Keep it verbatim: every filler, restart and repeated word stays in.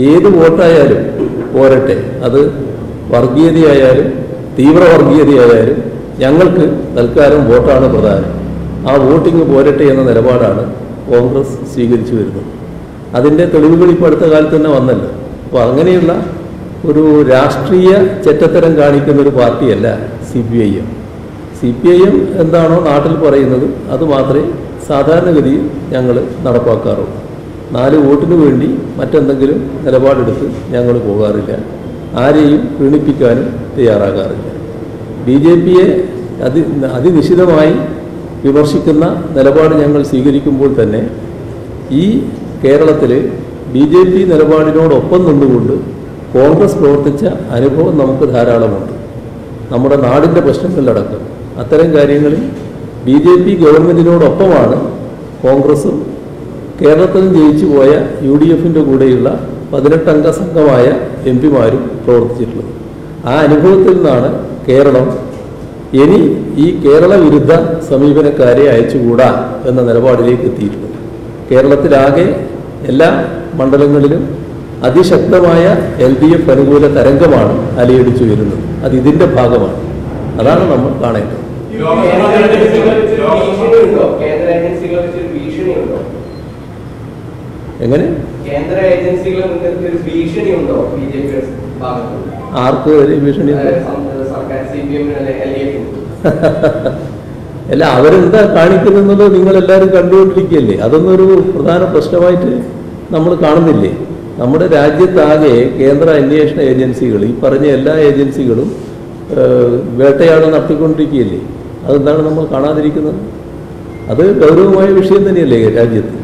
ഏത് വോട്ടായാലും പോരട്ടെ, അത് വർഗീയതയായാലും തീവ്ര വർഗീയതയായാലും ഞങ്ങൾക്ക് തൽക്കാലം വോട്ടാണ് പ്രധാനം. ആ വോട്ടിംഗ് പോരട്ടെ എന്ന നിലപാടാണ് കോൺഗ്രസ് സ്വീകരിച്ചു വരുന്നത്. അതിൻ്റെ തെളിവുകൾ ഇപ്പോൾ അടുത്ത കാലത്ത് തന്നെ വന്നല്ലോ. അപ്പോൾ അങ്ങനെയുള്ള ഒരു രാഷ്ട്രീയ ചെറ്റത്തരം കാണിക്കുന്ന ഒരു പാർട്ടിയല്ല C P I M. C P I M എന്താണോ നാട്ടിൽ പറയുന്നത് അത് മാത്രമേ സാധാരണഗതിയിൽ ഞങ്ങൾ നടപ്പാക്കാറുള്ളൂ. നാല് വോട്ടിന് വേണ്ടി മറ്റെന്തെങ്കിലും നിലപാടെടുത്ത് ഞങ്ങൾ പോകാറില്ല. ആരെയും പ്രീണിപ്പിക്കാനും തയ്യാറാകാറില്ല. ബി ജെ പിയെ അതി അതിനിശിതമായി വിമർശിക്കുന്ന നിലപാട് ഞങ്ങൾ സ്വീകരിക്കുമ്പോൾ തന്നെ ഈ കേരളത്തിൽ ബി ജെ പി നിലപാടിനോടൊപ്പം നിന്നുകൊണ്ട് കോൺഗ്രസ് പ്രവർത്തിച്ച അനുഭവം നമുക്ക് ധാരാളമുണ്ട്. നമ്മുടെ നാടിൻ്റെ പ്രശ്നങ്ങളിലടക്കം അത്തരം കാര്യങ്ങളിൽ ബി ജെ പി ഗവൺമെൻറ്റിനോടൊപ്പമാണ് കോൺഗ്രസും കേരളത്തിൽ ജയിച്ചു പോയ യു ഡി എഫിൻ്റെ കൂടെയുള്ള പതിനെട്ടംഗ സംഘമായ എം പിമാരും പ്രവർത്തിച്ചിട്ടുള്ളത്. ആ അനുഭവത്തിൽ നിന്നാണ് കേരളം ഇനി ഈ കേരള വിരുദ്ധ സമീപനക്കാരെ അയച്ചുകൂടാ എന്ന നിലപാടിലേക്ക് എത്തിയിട്ടുള്ളത്. കേരളത്തിലാകെ എല്ലാ മണ്ഡലങ്ങളിലും അതിശക്തമായ എൽ ഡി എഫ് അനുകൂല തരംഗമാണ് അലയടിച്ചു വരുന്നത്. അത് ഇതിൻ്റെ ഭാഗമാണ്. അതാണ് നമ്മൾ കാണേണ്ടത്. എങ്ങനെ ആർക്ക് ഒരു ഭീഷണി? അല്ല, അവരെന്താ കാണിക്കുന്നത് നിങ്ങളെല്ലാവരും കണ്ടുകൊണ്ടിരിക്കുകയല്ലേ. അതൊന്നും ഒരു പ്രധാന പ്രശ്നമായിട്ട് നമ്മൾ കാണുന്നില്ലേ? നമ്മുടെ രാജ്യത്താകെ കേന്ദ്ര അന്വേഷണ ഏജൻസികൾ, ഈ പറഞ്ഞ എല്ലാ ഏജൻസികളും വേട്ടയാട് നടത്തിക്കൊണ്ടിരിക്കുകയല്ലേ. അതെന്താണ് നമ്മൾ കാണാതിരിക്കുന്നത്? അത് ഗൗരവമായ വിഷയം തന്നെയല്ലേ രാജ്യത്ത്.